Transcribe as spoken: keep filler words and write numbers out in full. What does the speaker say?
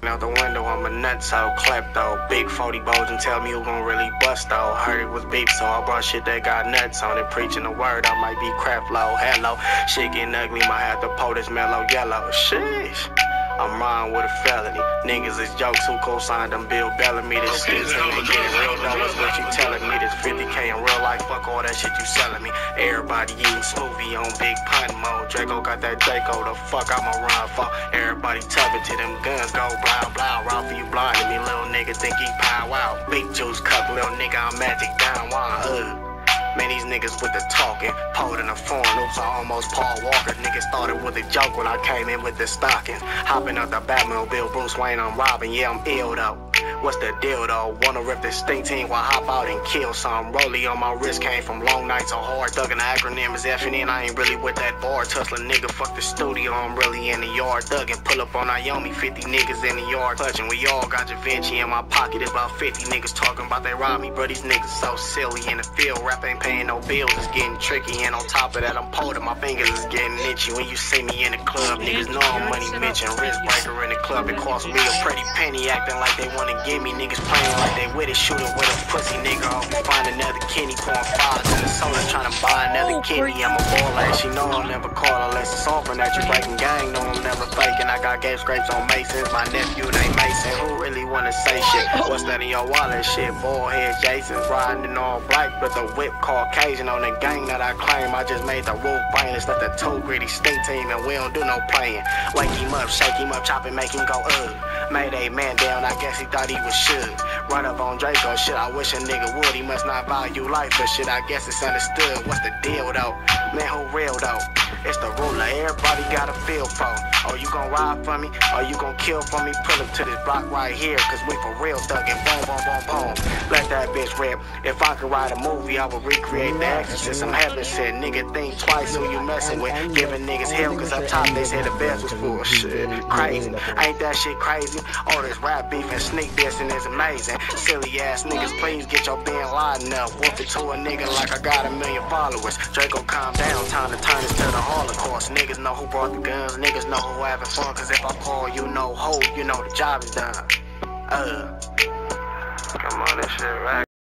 out the window, I'm a nutso, klepto. Big forty bows and tell me who gon' really bust though. Heard it was beef, so I brought shit that got nuts on it. Preaching the word, I might be crap low. Hello, shit getting ugly, might have to pull this mellow yellow. Sheesh. I'm riding with a felony. Niggas is jokes who co-signed them Bill Bellamy. This okay, shit ain't getting real though, is what you telling me. This fifty K in real life, fuck all that shit you selling me. Everybody eating smoothie on big pun mode. Draco got that Draco, the fuck I'ma run for. Everybody tubbing to them guns, go blah blah. Ralph, you blinding me, little nigga think he pow out. Big juice cup, little nigga, I'm magic down one. Uh. Man, these niggas with the talking, pulled in the phone, oops, I almost Paul Walker. Niggas thought it was a joke when I came in with the stockings. Hopping out the Batmobile, Bruce Wayne, I'm robbing, yeah, I'm ill though. What's the deal though? Wanna rip this stink team while I hop out and kill some. Rollie on my wrist came from long nights of hard thugging. The acronym is F N N, I ain't really with that bar. Tussling nigga, fuck the studio, I'm really in the yard thugging. Pull up on Naomi, fifty niggas in the yard clutching. We all got Da Vinci in my pocket, it's about fifty niggas talking about they rob me. Bro, these niggas so silly in the field, rap ain't paying no bills, it's getting tricky. And on top of that, I'm holding my fingers, it's getting itchy. When you see me in the club, niggas know I'm money mention. Wrist breaker in the club, it cost me a pretty penny. Acting like they wanna get me, niggas playing like they with it. Shooting with a pussy nigga, hope you find another kidney. Pouring fives in the soda, trying to buy another kidney. I'm a baller, she know I'll never call unless it's offering that you breaking gang. No, I'm never faking. I got game scrapes on Masons, my nephew named Mason. Who really wanna say shit? What's that in your wallet? Shit, ballhead Jason's riding in all black, but the whip Caucasian on the gang that I claim. I just made the roof brainless, let the two gritty stink team, and we don't do no playing. Wake him up, shake him up, chop and make him go ugh. Made a man down, I guess he thought he was should. Run up on Draco, shit, I wish a nigga would. He must not value life, but shit, I guess it's understood. What's the deal though? Man, who real though? It's the ruler, everybody got a feel for. Oh, you gon' ride for me? Or you gon' kill for me? Pull up to this block right here, cause we for real thuggin'. Boom, boom, boom, boom. Let that bitch rip. If I could write a movie, I would recreate the Exorcist. I'm heaven said, nigga, think twice who you messin' with. Giving niggas hell, cause up top they said the best was full. Shit, crazy. Ain't that shit crazy? All this rap beef and sneak dissing is amazing. Silly ass niggas, please get your bin Laden up. Whoop it to a nigga like I got a million followers. Draco, calm down, time to turn this to the Holocaust. Niggas know who brought the guns, niggas know who having fun. Cause if I call you no hoe, you know the job is done. Uh, come on, this shit right.